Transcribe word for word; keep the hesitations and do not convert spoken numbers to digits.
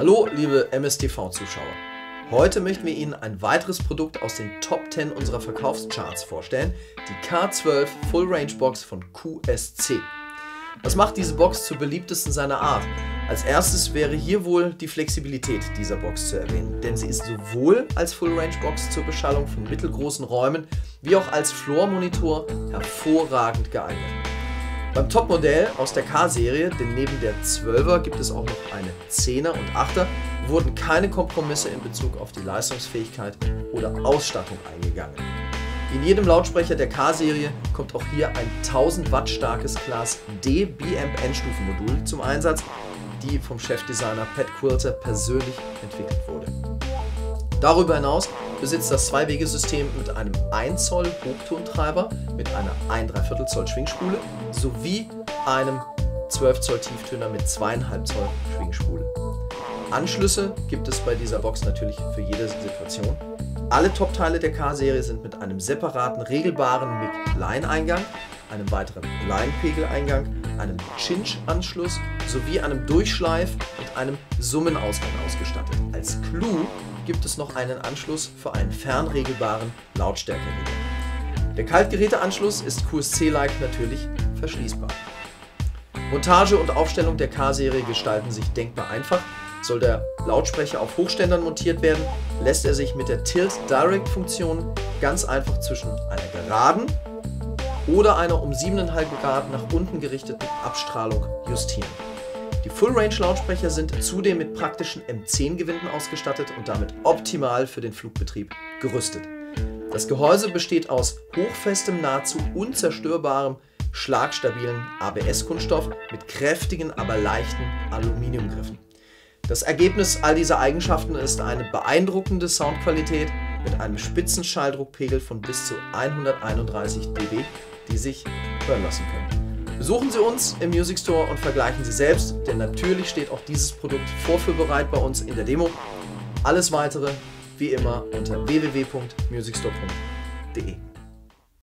Hallo liebe M S T V-Zuschauer. Heute möchten wir Ihnen ein weiteres Produkt aus den Top zehn unserer Verkaufscharts vorstellen, die K zwölf Full Range Box von Q S C. Was macht diese Box zur beliebtesten seiner Art? Als erstes wäre hier wohl die Flexibilität dieser Box zu erwähnen, denn sie ist sowohl als Full Range Box zur Beschallung von mittelgroßen Räumen wie auch als Floor-Monitor hervorragend geeignet. Beim Topmodell aus der K-Serie, denn neben der zwölfer gibt es auch noch eine zehner und achter, wurden keine Kompromisse in Bezug auf die Leistungsfähigkeit oder Ausstattung eingegangen. Wie in jedem Lautsprecher der K-Serie kommt auch hier ein tausend Watt starkes Class D B-Amp-Endstufenmodul zum Einsatz, die vom Chefdesigner Pat Quilter persönlich entwickelt wurde. Darüber hinaus besitzt das Zwei-Wege-System mit einem ein Zoll Hochtontreiber mit einer ein Komma drei Zoll Schwingspule sowie einem zwölf Zoll Tieftöner mit zwei Komma fünf Zoll Schwingspule. Anschlüsse gibt es bei dieser Box natürlich für jede Situation. Alle Top-Teile der K-Serie sind mit einem separaten regelbaren Mic-Line-Eingang, einem weiteren Line-Pegel-Eingang, einem Cinch-Anschluss sowie einem Durchschleif- und einem Summenausgang ausgestattet. Als Clou gibt es noch einen Anschluss für einen fernregelbaren Lautstärkeregler. Der Kaltgeräteanschluss ist Q S C-like natürlich verschließbar. Montage und Aufstellung der K-Serie gestalten sich denkbar einfach. Soll der Lautsprecher auf Hochständern montiert werden, lässt er sich mit der Tilt-Direct-Funktion ganz einfach zwischen einer geraden oder einer um sieben Komma fünf Grad nach unten gerichteten Abstrahlung justieren. Die Full-Range-Lautsprecher sind zudem mit praktischen M zehn Gewinden ausgestattet und damit optimal für den Flugbetrieb gerüstet. Das Gehäuse besteht aus hochfestem, nahezu unzerstörbarem, schlagstabilen A B S-Kunststoff mit kräftigen, aber leichten Aluminiumgriffen. Das Ergebnis all dieser Eigenschaften ist eine beeindruckende Soundqualität mit einem Spitzenschalldruckpegel von bis zu hunderteinunddreißig dB, die sich hören lassen können. Besuchen Sie uns im Music Store und vergleichen Sie selbst, denn natürlich steht auch dieses Produkt vorführbereit bei uns in der Demo. Alles weitere wie immer unter w w w punkt musicstore punkt de.